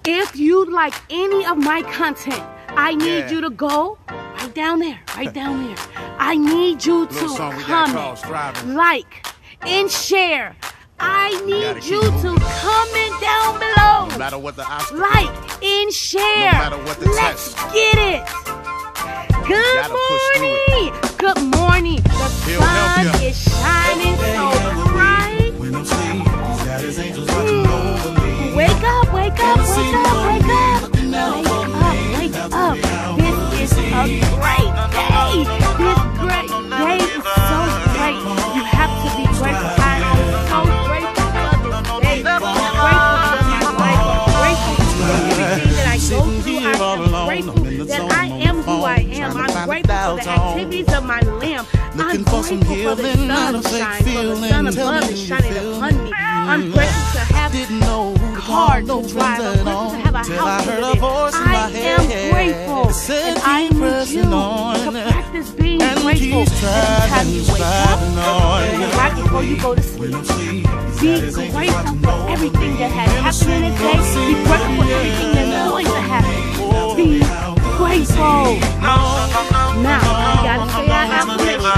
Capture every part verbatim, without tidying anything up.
If you like any of my content, I need Yeah. you to go right down there, right down there. I need you to comment, like, and share. I need you to comment down below. No matter what the obstacle, Like and share. No matter what the Let's test. get it. Good gotta push through morning. Good morning. The He'll help sun ya. is shining so bright. When I'm asleep, he's got his angels watching over me. Wake up, wake up, wake up, wake up. Wake up, wake up. This is a great day. This great day is so great. You have to be grateful. I am so grateful for this day. I'm grateful for my life. I'm grateful for everything that I go through. I am grateful that I am who I am. I'm grateful for the activities of my limb. I'm grateful for the sunshine, for the sun above is shining upon me. I'm grateful to have car to drive. I'm grateful to have a house to live in. I am grateful, and I need you to practice being grateful every time you wake up and right before you go to sleep. Be grateful for everything that has happened in the day. Be grateful for everything that's going to happen. Be grateful. Now, you gotta say I am grateful.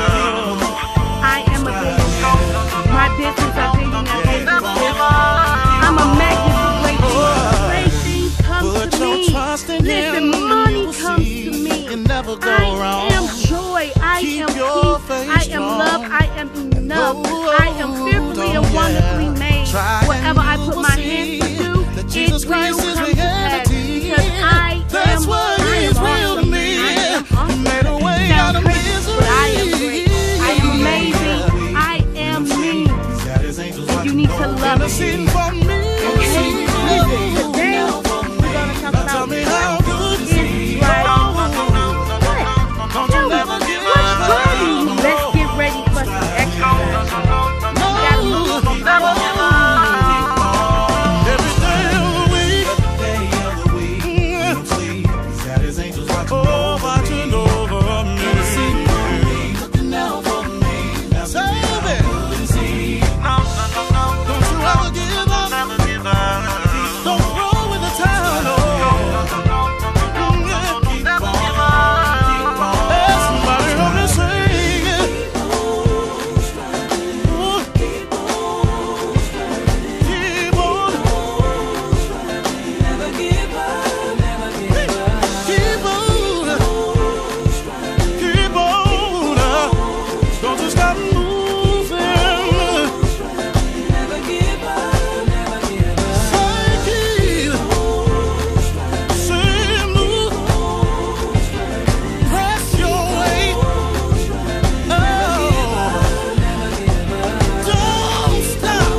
I am a business. My business, I think, is I'm a magnet for great things. Great things come to me. Listen, money comes to me. I am joy. I am peace. I am love. I am enough. I am fearfully and wonderfully made. Whatever I put my hands to do, it will come to pass. Because I am, I am awesome. I am awesome. It sounds crazy, but I am great. I am amazing. I am me. And you need to love me. Okay? Listen, today we're gonna talk about what is driving you. What? Tell me, what's driving you? Let's get ready for some exercise. You gotta move. Every day of the week, he's got his angels watching over me. Looking out for me. Save it. Don't you ever give up. Don't roll with the tide. Somebody help me sing it. Keep on. Never give up. Keep on. Keep on. Don't you stop moving. Never give up. Never give up. Say keep. Say move. Press your way. Oh. Don't stop.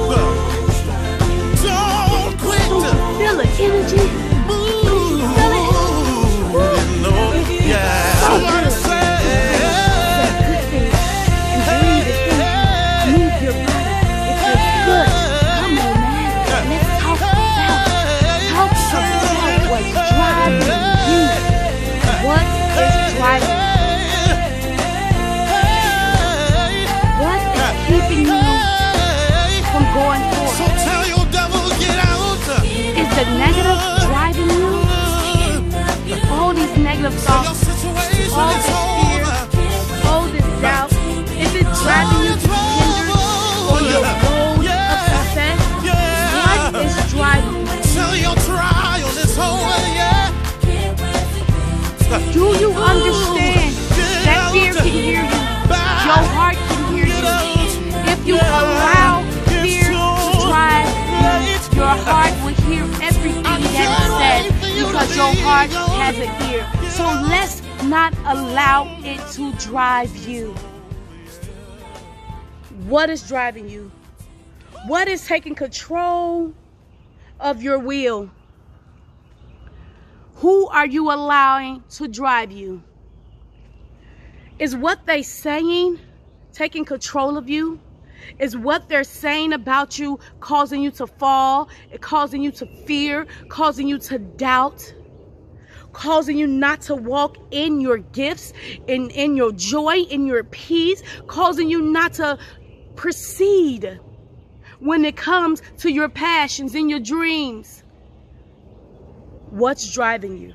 Don't quit. Feel the energy. Move. Feel it? No. Yeah. Somebody say. Good thing. And breathe it in. Move your body. It feels good. Come on, man. Let's talk about Talk about what's driving you. What is driving you? What is keeping you from going So forward? tell your devil get out. Is the negative driving you? All these negative Your thoughts, situation all is this fear, over. all this doubt, is it driving you to hinder on your road of success? What is driving you? Tell your trial is over, yeah. Do you understand that fear can hear you? Your heart can hear you. If you allow fear to drive you, your heart will hear everything that is said because your heart has an ear. So let's not allow it to drive you. What is driving you? What is taking control of your will? Who are you allowing to drive you? Is what they saying taking control of you? Is what they're saying about you causing you to fall, causing you to fear, causing you to doubt, causing you not to walk in your gifts, in, in your joy, in your peace, causing you not to proceed when it comes to your passions and your dreams? What's driving you?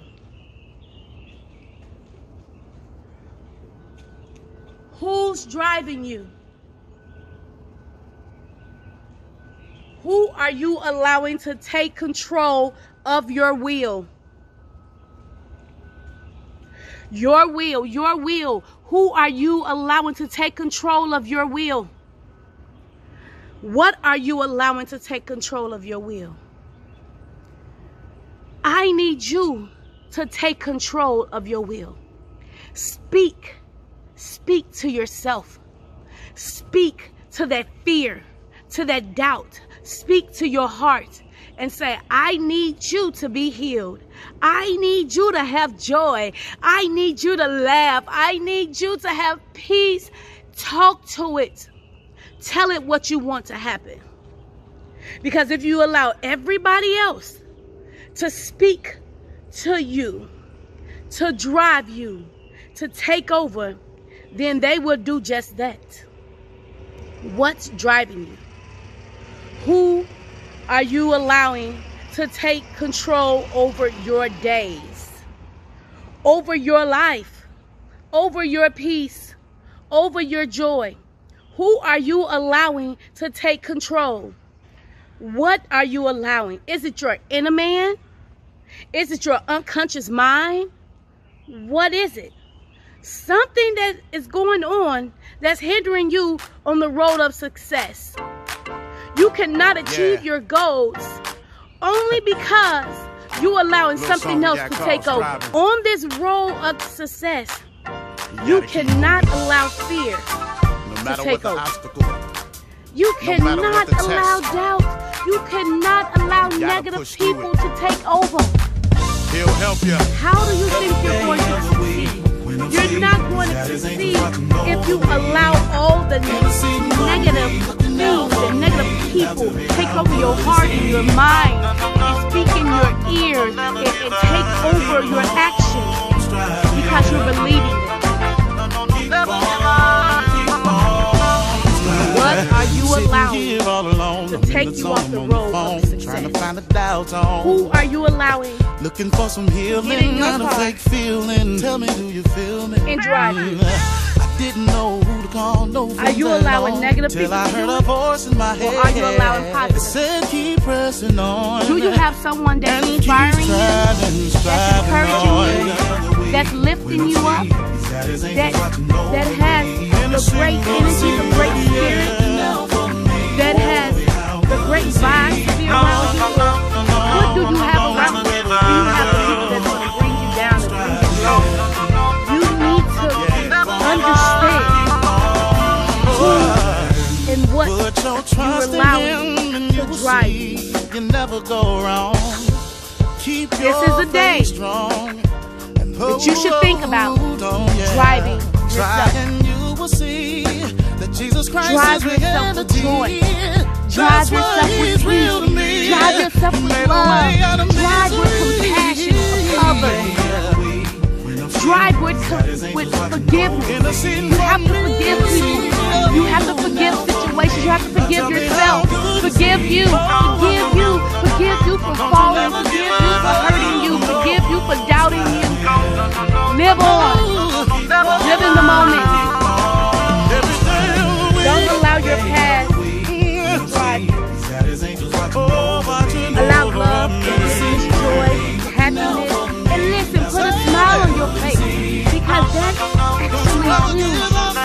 Who's driving you? Who are you allowing to take control of your will? Your will, your will. Who are you allowing to take control of your will? What are you allowing to take control of your will? I need you to take control of your will. Speak. Speak to yourself. Speak to that fear, to that doubt. Speak to your heart and say, I need you to be healed. I need you to have joy. I need you to laugh. I need you to have peace. Talk to it. Tell it what you want to happen. Because if you allow everybody else to speak to you, to drive you, to take over, then they will do just that. What's driving you? Who are you allowing to take control over your days, over your life, over your peace, over your joy? Who are you allowing to take control? What are you allowing? Is it your inner man? Is it your unconscious mind? What is it? Something that is going on that's hindering you on the road of success. You cannot achieve yeah. your goals only because you allowing something else to take over. Striving. On this road of success, you, you cannot allow fear no to take over. Obstacle, you no cannot allow test. doubt. You cannot allow you negative people to take over. He'll help you. How do you think you're going to succeed? You're not going to succeed if you allow all the negative things and negative people take over your heart and your mind and speak in your ears and, and take over your actions because you're believing it. What are you allowing to take you off the road of success? Who are you allowing? Looking for some healing, not a fake feeling. Tell me, do you feel me? And drive you. I didn't know who to call. No. Are you allowing negative people to do it? A voice in my head. Or are you allowing positive? Said keep pressing on. Do you have someone that's inspiring you, that's encouraging you, that's lifting you up, that that has the great energy, the great spirit, that has the great vibe to be around you? What do you have around you? Do you have the people that's going to bring you down and bring you low? You need to understand who and what you're allowing to drive you. You never go wrong. Keep this is a day that you should think about driving yourself. Drive yourself with joy. Drive yourself with peace. Drive yourself with love. Drive with compassion for others. Drive with, with forgiveness. You have to forgive people. You have to forgive situations. You have to forgive yourself. Forgive you. Forgive you. Forgive you for falling. Forgive you for hurting you. Forgive you for doubting you. Live on. Live in the moment. Don't allow your past to drive you. Allow love, peace, joy, happiness, and listen, put a smile on your face because that's actually you.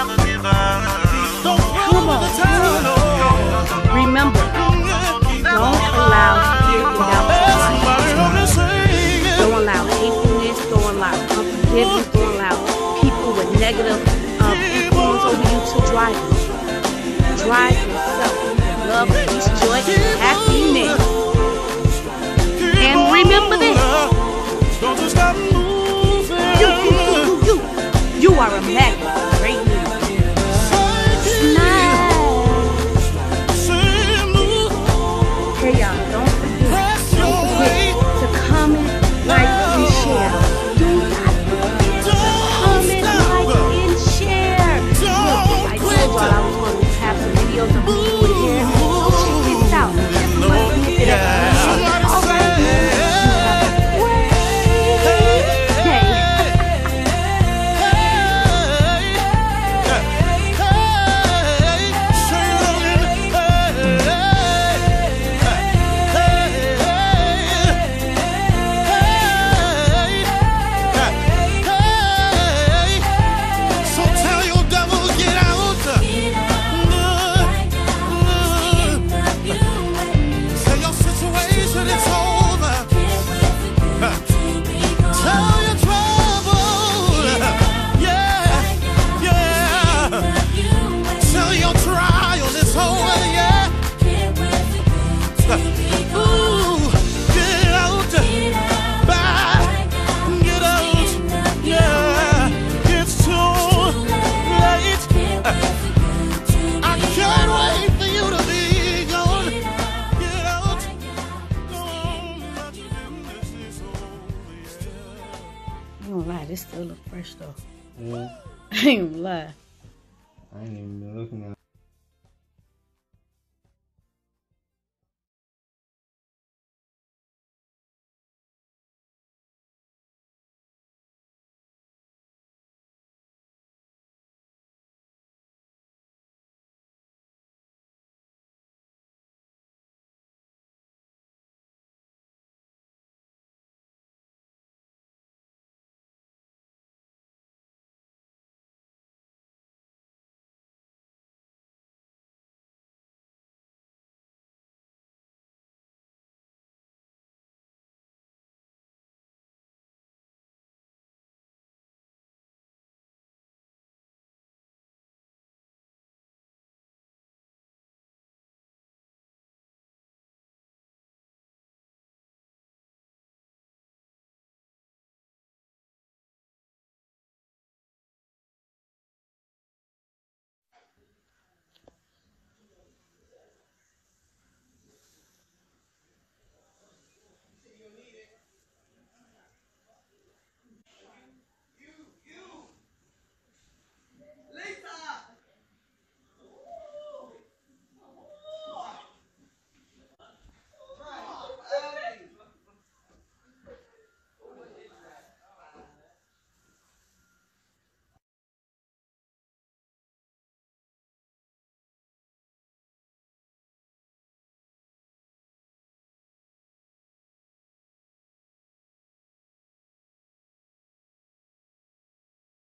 Come on. Remember, don't allow fear and doubt to drive you. Don't allow hatefulness. Don't allow unforgiveness. Don't allow people with negative um, lie, this still look fresh though. Yeah. I ain't gonna lie. I ain't even been looking at